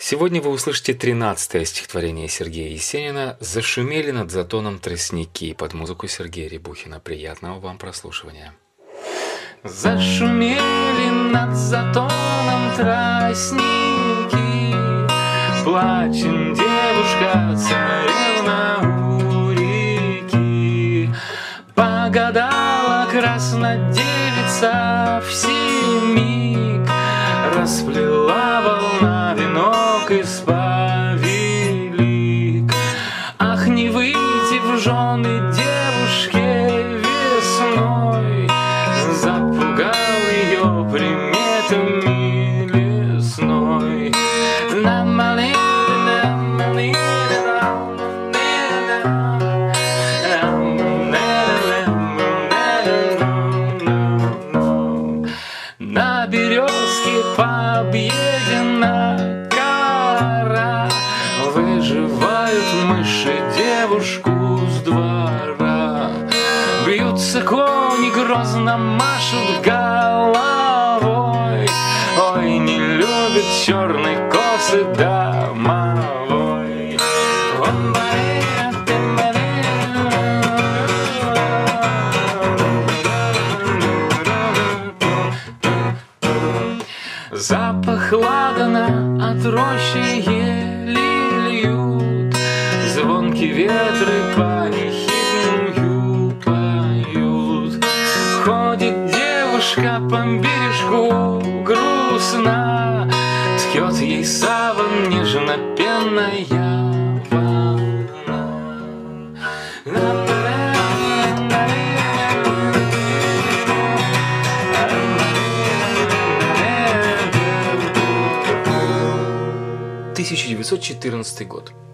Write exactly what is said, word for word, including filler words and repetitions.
Сегодня вы услышите тринадцатое стихотворение Сергея Есенина «Зашумели над затоном тростники» под музыку Сергея Рябухина. Приятного вам прослушивания. Зашумели над затоном тростники, плачет девушка царевна у реки. Погадала краснодевица всемиг, расплела волна венок из повелик. Ах, не выйти в жены девушке весной, запугал ее приметами лесной. На березке пообъедена кора, выживают мыши девушку с двора. Бьются кони, грозно машут головой, ой, не любит черной косы домовой. Запах ладана от рощи ели льют, звонкие ветры панихидную поют. Ходит девушка по бережку грустно, ткет ей саван нежно-пенная волна. тысяча девятьсот четырнадцатый год.